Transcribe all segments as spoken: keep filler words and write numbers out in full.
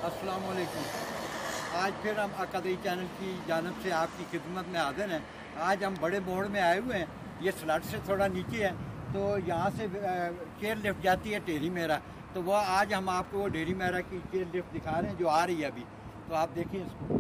अस्सलाम वालेकुम। आज फिर हम अकादई चैनल की जानब से आपकी खिदमत में हाजिर हैं। आज हम बड़े मोड़ में आए हुए हैं। ये स्लट से थोड़ा नीचे है, तो यहाँ से चेयर लिफ्ट जाती है टेरी मेरा। तो वह आज हम आपको वो टेरी मेरा की चेयर लिफ्ट दिखा रहे हैं जो आ रही है अभी। तो आप देखिए इसको।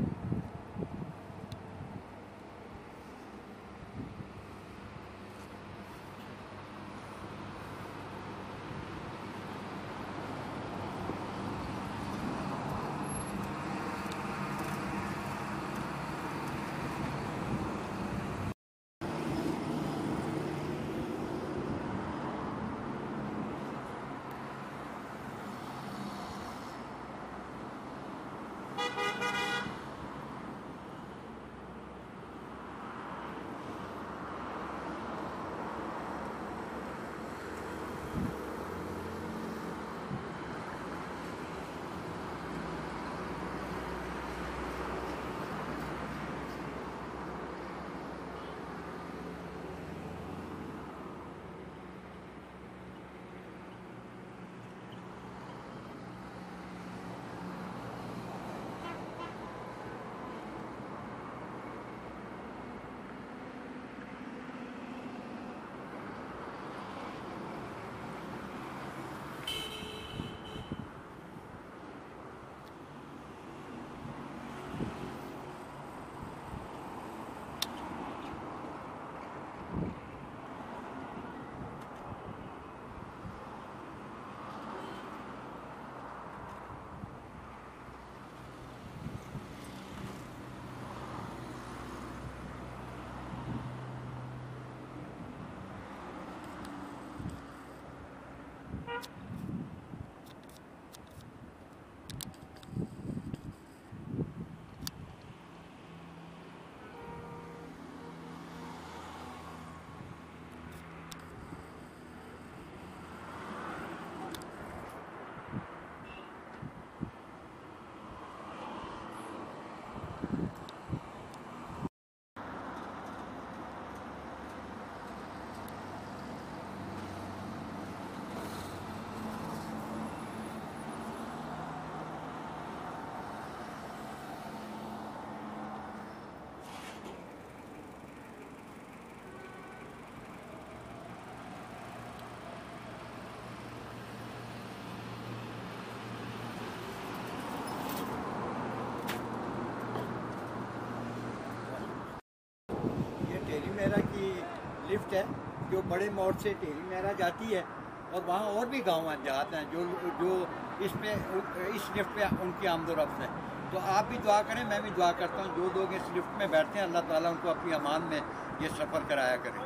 टेरी मेरा की लिफ्ट है जो बड़े मोड़ से टेरी मेरा जाती है, और वहाँ और भी गाँव जाते हैं जो जो इसमें इस लिफ्ट पे उनकी आमदोरफ्त है। तो आप भी दुआ करें, मैं भी दुआ करता हूँ जो लोग इस लिफ्ट में बैठते हैं अल्लाह ताला उनको अपनी अमान में ये सफ़र कराया करें।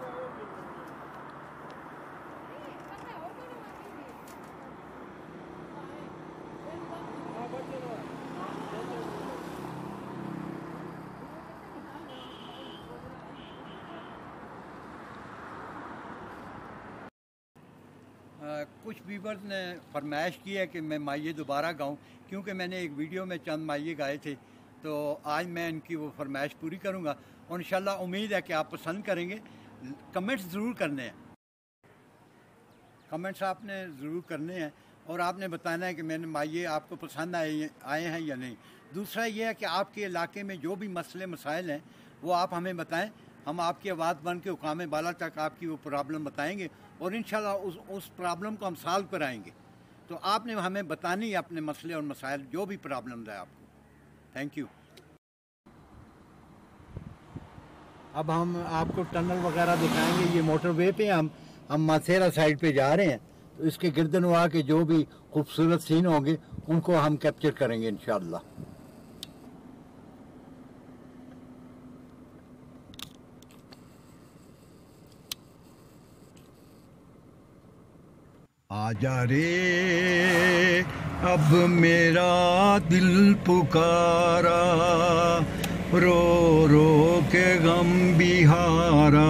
आ, कुछ व्यूवर्स ने फरमाइश की है कि मैं माइये दोबारा गाऊं, क्योंकि मैंने एक वीडियो में चंद माइये गाए थे। तो आज मैं इनकी वो फरमाइश पूरी करूंगा और इंशाल्लाह उम्मीद है कि आप पसंद करेंगे। कमेंट्स ज़रूर करने हैं, कमेंट्स आपने ज़रूर करने हैं और आपने बताना है कि मैंने माइये आपको पसंद आए आए हैं या नहीं। दूसरा ये है कि आपके इलाके में जो भी मसले मसाइल हैं वो आप हमें बताएँ। हम आपकी आवाज़ बन के हुकाम बाला तक आपकी वो प्रॉब्लम बताएंगे और इंशाल्लाह उस उस प्रॉब्लम को हम सॉल्व कराएंगे। तो आपने हमें बतानी है अपने मसले और मसाइल जो भी प्रॉब्लम है आपको। Thank you. अब हम आपको टनल वगैरह दिखाएंगे। ये मोटरवे पे हम हम मासेरा साइड पे जा रहे हैं, तो इसके गिरदनवा के जो भी खूबसूरत सीन होंगे उनको हम कैप्चर करेंगे इंशाल्लाह। आजा रे अब मेरा दिल पुकारा, रो रो के गम बिहारा,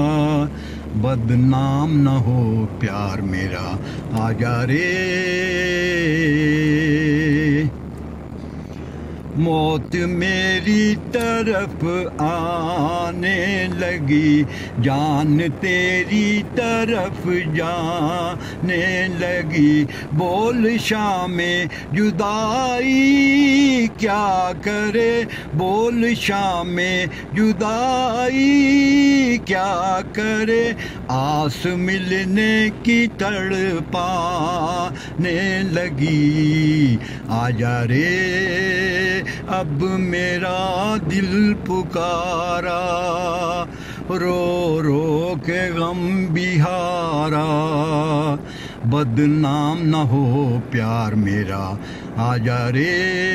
बदनाम न हो प्यार मेरा, आजा रे मौत मेरी तरफ आने लगी, जान तेरी तरफ जाने लगी। बोल शामे जुदाई क्या करे, बोल शामे जुदाई क्या करे। आस मिलने की तड़पाने लगी, आजा रे अब मेरा दिल पुकारा, रो रो के गम बिहारा। बदनाम न हो प्यार मेरा, आजा रे।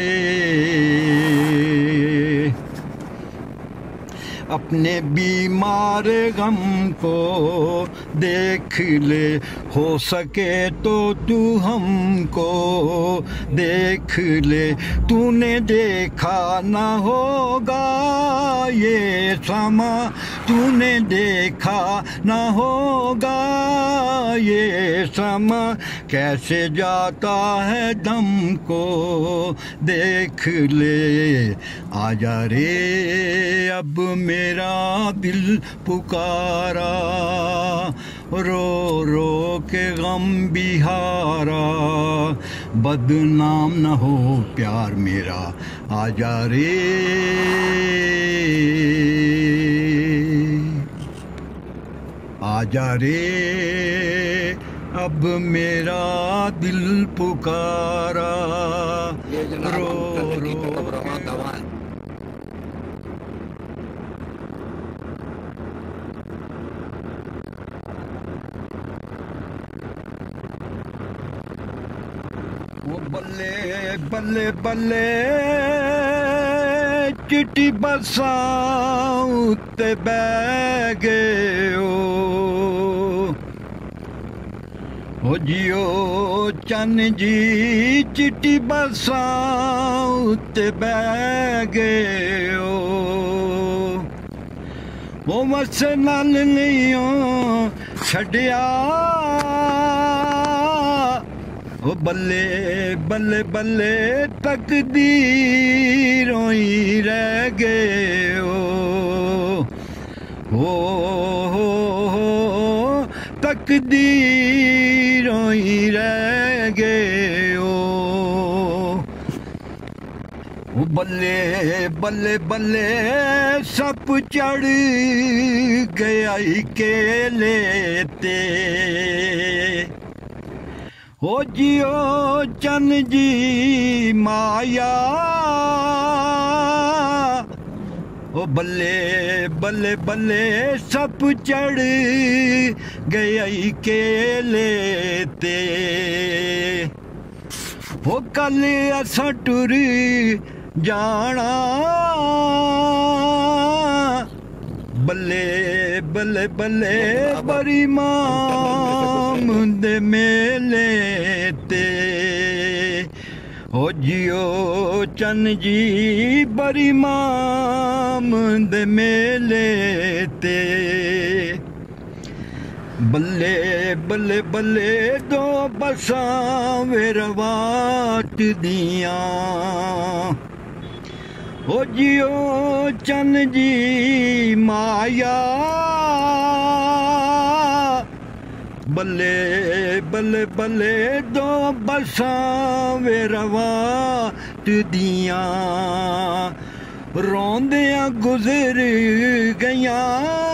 अपने बीमार गम को देख ले, हो सके तो तू हमको देख ले। तूने देखा ना होगा ये समा, तूने देखा ना होगा ये समा। कैसे जाता है दम को देख ले, आजा रे अब मेरा दिल पुकारा, रो रो के गम बिहारा। बदनाम न हो प्यार मेरा, आजा रे। आजा रे अब मेरा दिल पुकारा, रो रो वो बल्ले बल्ले बल्ले चिट्ठी बरसां उत्ते बह गए हो, हो जियो चन जी चिट्ठी बरसां उत्ते बह गए हो। वो मस नाल नहीं छड़िया, ओ बल्ले बल्ले बल्ले तकदीरों ही रह गए हो, हो हो हो तकदीरों ही रह गए हो। ओ बल्ले बल्ले बल्ले सप चढ़ गया केले ते, हो जियो चन जी माया। ओ बल्ले बल्ले बल्ले सप चढ़ गया केले ते, हो कल असां टुर जाना। बल्ले बल्ले बल्ले बरी माम दे मेले ते, हो जियो चन जी बरी माम दे मेले ते। बल्ले बल्ले बल्ले दो बसां वेरवाट दियां, हो जियो चन जी माया। बल्ले बल्ले बल्ले दो बसां वेरवाट दियां, रोंदियां गुजर गईयां।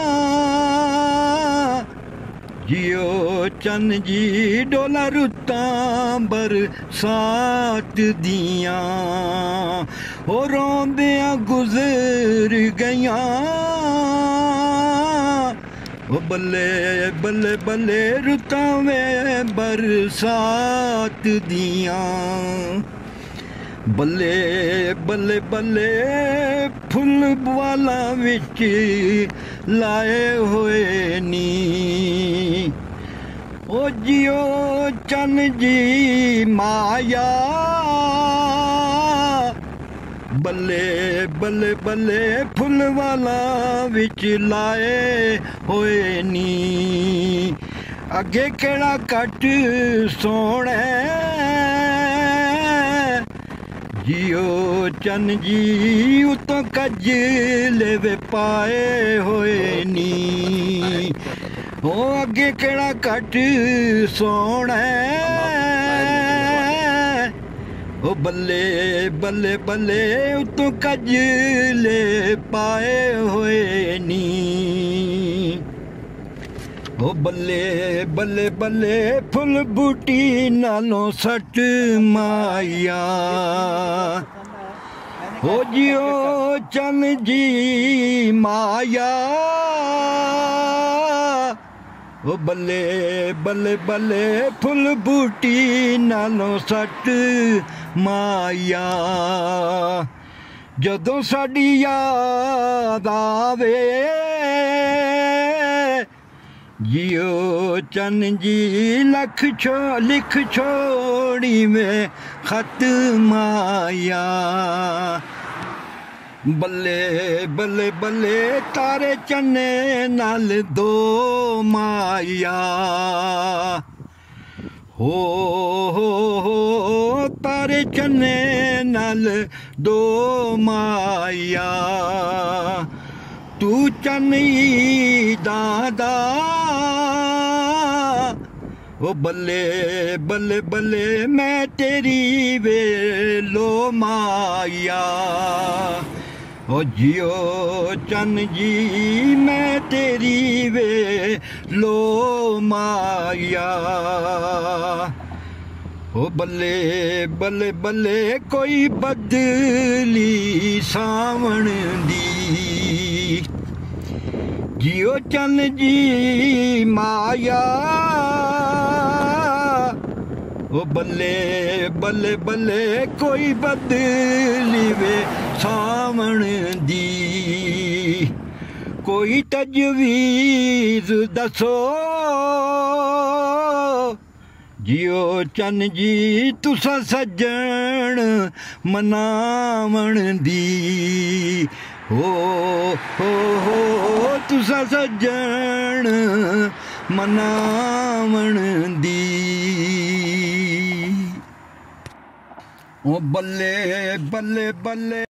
जियो चन जी डोला रुतां बरसात दियां, हो रोंदियां गुजर गईयां। ओ बल्ले बल्ले बल्ले रुतां वे बरसात दियां। बल्ले बल्ले बल्ले फुल वाला विच लाए हुए नी, ओ जियो चन जी माया। बल्ले बल्ले बल्ले फुल वाला विच लाए होए नी, अगे केड़ा कट सोने जियो चन जी उतों कज लेवे पाए होए नी ओ अगे केड़ा कट सोना ओ बल्ले बल्ले बल्ले उतों कज ले पाए होए नी ओ बल्ले बल्ले बल्ले फुल बूटी नालों सट माया हो जियो चन जी माया ओ बल्ले बल्ले बल्ले फुल बूटी नालों सट माया जदों साडी याद आवे जियो चन जी लख छो लिख छोड़ी में खत माया बल्ले बल्ले बल्ले तारे चने नाल दो माया हो हो हो तारे चने नाल दो माया तू चन्नी दादा ओ बल्ले बल्ले बल्ले मैं तेरी वेलो माया ओ जियो चन जी मैं तेरी वेलो माया ओ बल्ले बल्ले बल्ले कोई बदली सावण दी जियो चन जी माया ओ बल्ले बल्ले बल्ले कोई बदली वे सावण दी कोई तजवीज़ दसो जियो चन जी तुसा सज्जन मनावण दी हो हो हो तुसा सज्जन मनावण दी ओ बल्ले बल्ले बल्ले